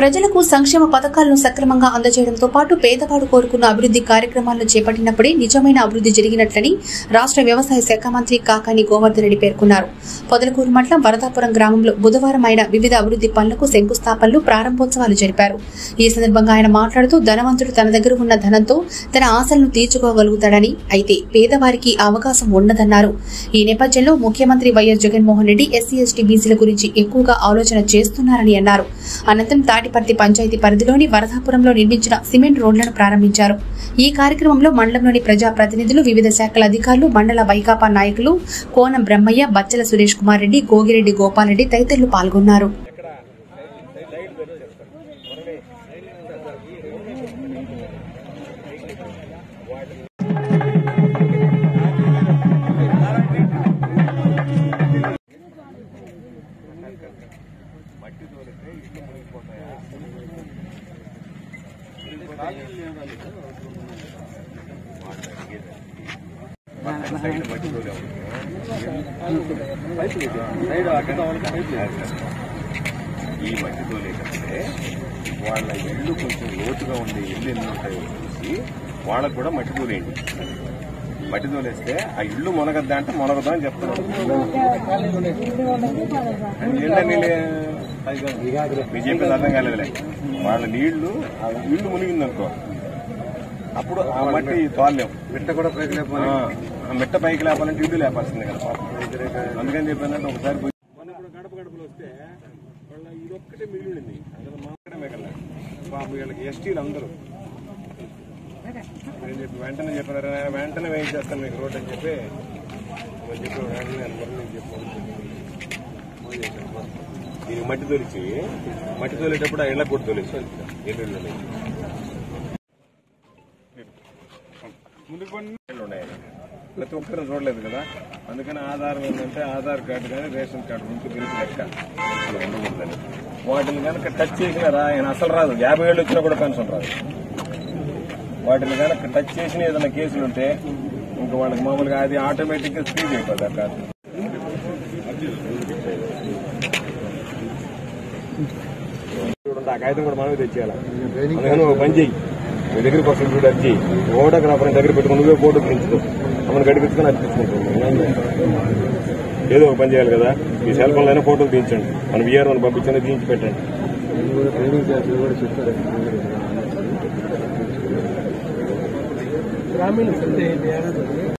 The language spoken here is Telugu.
ప్రజలకు సంక్షేమ పథకాలను సక్రమంగా అందజేయడంతో పాటు పేదవాడు కోరుకున్న అభివృద్ధి కార్యక్రమాలను చేపట్టినప్పుడే నిజమైన అభివృద్ధి జరిగినట్లని రాష్ట్ర వ్యవసాయ శాఖ మంత్రి కాకాని గోవర్ధన్ రెడ్డి పేర్కొన్నారు. పొదలకూరు మండలం వరదాపురం గ్రామంలో బుధవారం ఆయన వివిధ అభివృద్ధి పనులకు శంకుస్థాపనలు, ప్రారంభోత్సవాలు జరిపారు. ఈ సందర్భంగా ఆయన మాట్లాడుతూ ధనవంతుడు తన దగ్గర ఉన్న ధనంతో తన ఆశలను తీర్చుకోగలుగుతాడని, అయితే పేదవారికి అవకాశం ఉండదన్నారు. ఈ నేపథ్యంలో ముఖ్యమంత్రి వైఎస్ జగన్మోహన్ రెడ్డి ఎస్సీ ఎస్టీ బీసీల గురించి ఎక్కువగా ఆలోచన చేస్తున్నారని అన్నారు. అనంతరం తాటిపర్తి పంచాయతీ పరిధిలోని వరదాపురంలో నిర్మించిన సిమెంట్ రోడ్లను ప్రారంభించారు. ఈ కార్యక్రమంలో మండలంలోని ప్రజాప్రతినిధులు, వివిధ శాఖల అధికారులు, మండల వైకాపా నాయకులు కోనం బ్రహ్మయ్య, బచ్చల సురేష్ కుమార్ రెడ్డి, గోగిరెడ్డి గోపాల్ రెడ్డి తదితరులు పాల్గొన్నారు. ఈ మట్టి తోలేకంటే వాళ్ళ ఇల్లు కొంచెం లోతుగా ఉండే ఇల్లు ఎన్ని ఉంటాయో చూసి వాళ్ళకు కూడా మట్టి తోలేయండి. మట్టి తోలేస్తే ఆ ఇల్లు మునగద్దా అంటే మునగదా అని చెప్తున్నారు. బీజేపీ అర్థం కాలేదులే. వాళ్ళ నీళ్లు ఇల్లు మునిగిందనుకో, అప్పుడు ఆ మట్టి తోలేం. మిట్ట కూడా పైకి లేపాలి. మిట్ట పైకి లేపాలంటే ఇల్లు లేపాల్సిందే కదా. అందుకని చెప్పానంటే ఒకసారి గడప గడపలు వస్తే వాళ్ళ ఇదొక్కటే మిగిలింది. అసలు మాట్లాడే మిగలే బాబు. వీళ్ళకి ఎస్టీలు అందరూ నేను చెప్పి వెంటనే చెప్పారు, వెంటనే వెయిట్ చేస్తాను మీకు రోడ్ అని చెప్పి ఇది మట్టి తొలిచి, మట్టి తోలేటప్పుడు ఆ ఇళ్ళ కూడా తొలిచి ఎల్లు ముందుకు కొన్ని ఇళ్ళు ఉన్నాయి. ప్రతి ఒక్కరు చూడలేదు కదా. అందుకని ఆధారం ఏంటంటే ఆధార్ కార్డు కానీ రేషన్ కార్డు ముందు గెలిచి లెక్క ఉండకూడదని. వాటిని కనుక టచ్ చేసినారా ఆయన అసలు రాదు. 50 ఏళ్ళు వచ్చినా కూడా పెన్షన్ రాదు. వాటిని కనుక టచ్ చేసిన ఏదైనా కేసులు ఉంటే ఇంకా వాళ్ళకి మామూలుగా అది ఆటోమేటిక్ గా స్పీడ్ అయిపోతుంది. ఆ కార్డు ఆ కాగితం కూడా మనమే తెచ్చేయాలి. అందుకని ఒక పని చెయ్యి, మీ దగ్గరికి వస్తుంది చూడు, అర్జీ ఫోటోగ్రాఫర్ దగ్గర పెట్టుకుని నువ్వే ఫోటో తీయించుకో, అమ్మని గడిపించుకొని అర్పించుకుంటుంది. ఏదో ఒక పని చేయాలి కదా. మీ సెల్ ఫోన్ లోనే ఫోటోలు తీయించండి. మన వీఆర్ అని పంపించండి, తీయించి పెట్టండి. గ్రామీణ